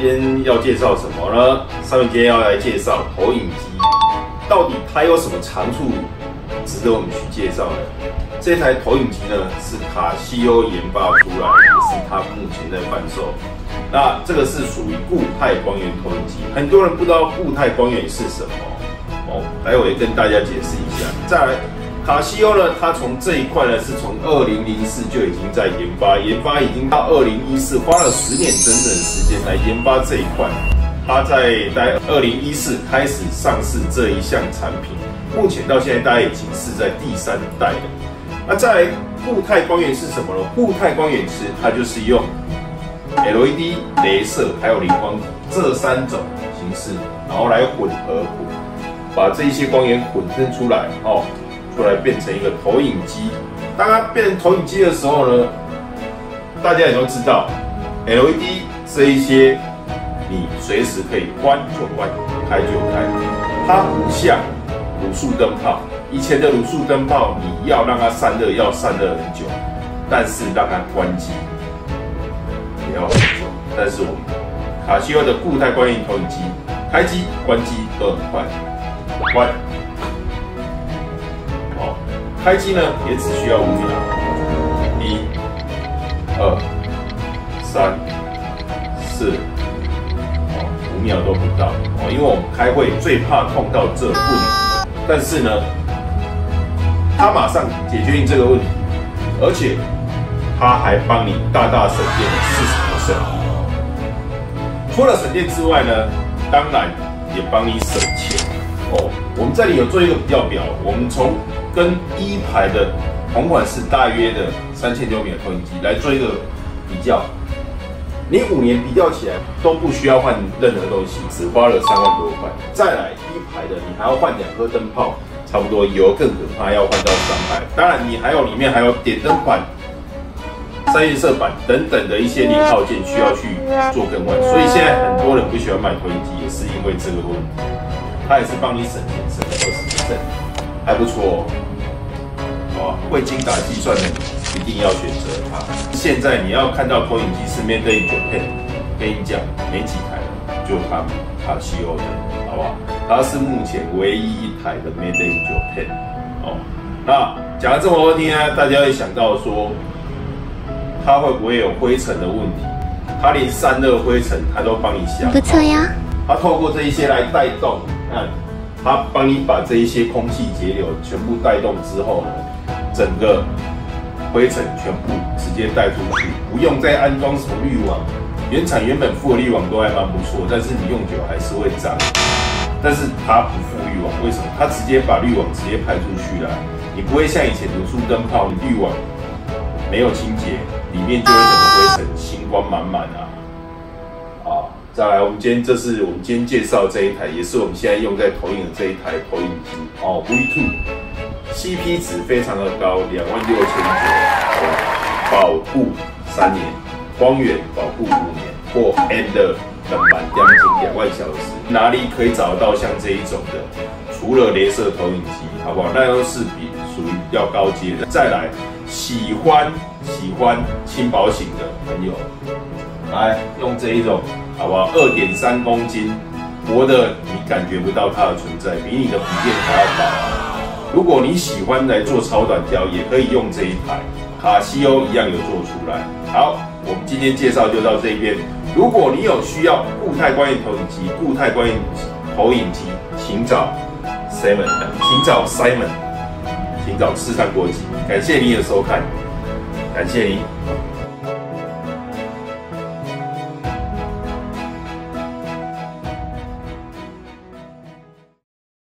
今天要介绍什么呢？上面今天要来介绍投影机，到底它有什么长处值得我们去介绍呢？这台投影机呢是卡西欧研发出来，也是它目前在贩售。那这个是属于固态光源投影机，很多人不知道固态光源是什么哦，待会跟大家解释一下。再来，卡西欧呢，它从这一块呢是从2004就已经在研发已经到2014，花了10年整整的时间来研发这一块。它在2014开始上市这一项产品，目前到现在大概已经是在第3代了。那再来，固态光源是什么呢？固态光源其实它就是用 LED、雷射还有磷光体这3种形式，然后来混合，把这一些光源混成出来哦，出来变成一个投影机。当它变成投影机的时候呢，大家也都知道 ，LED 这一些你随时可以关就关，开就开，它不像卤素灯泡。以前的卤素灯泡，你要让它散热，要散热很久，但是让它关机也要很久。但是我们卡西欧的固态光源投影机，开机、关机都很快。关，好，开机呢也只需要5秒，1、2、3、4，5秒都不到哦。因为我们开会最怕碰到这问题，但是呢，它马上解决你这个问题，而且它还帮你大大省电40%。除了省电之外呢，当然也帮你省钱哦。我们这里有做一个比较表，我们从跟一排的同款式大约的3600米的投影机来做一个比较，你5年比较起来都不需要换任何东西，只花了3万多块。再来一排的，你还要换2颗灯泡，差不多油更可怕，要换到300。当然你还有里面还有点灯板、3原色板等等的一些零套件需要去做更换，所以现在很多人不喜欢买投影机，也是因为这个问题。它也是帮你省钱，省了20%，还不错哦。好，会精打细算的你一定要选择它。现在你要看到投影机是 Made in Japan， 跟你讲没几台了，就他们卡西欧的，好不好？它是目前唯一一台的 Made in Japan。哦，那讲了这么多听啊，大家会想到说，它会不会有灰尘的问题？它连散热灰尘它都帮你想。 不错呀。 它透过这一些来带动，看，它帮你把这一些空气节流全部带动之后呢，整个灰尘全部直接带出去，不用再安装什么滤网。原本附的滤网都还蛮不错，但是你用久还是会脏。但是它不附滤网，为什么？它直接把滤网直接排出去了，你不会像以前卤素灯泡，你滤网没有清洁，里面就会整个灰尘星光满满啊。再来，这是我们今天介绍这一台，也是我们现在用在投影的这一台投影机哦 V2，CP 值非常的高，26900，保护3年，光源保护5年，或 and 冷板钢筋2万小时，哪里可以找得到像这一种的？除了雷射投影机，好不好？那都是属于比较高阶的。再来，喜欢轻薄型的朋友，来用这一种。好不好？2.3公斤，薄的你感觉不到它的存在，比你的笔电还要薄。如果你喜欢来做超短焦，也可以用这一台，卡西欧一样有做出来。好，我们今天介绍就到这边。如果你有需要固态光源投影机、固态光源投影机，请找 Simon， 请找市场国际。感谢你的收看，感谢你。